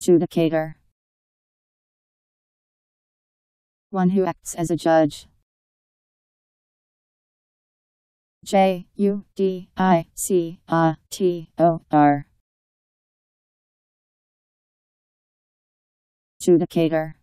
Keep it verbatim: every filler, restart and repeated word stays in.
Judicator. One who acts as a judge. J U D I C A T O R. Judicator.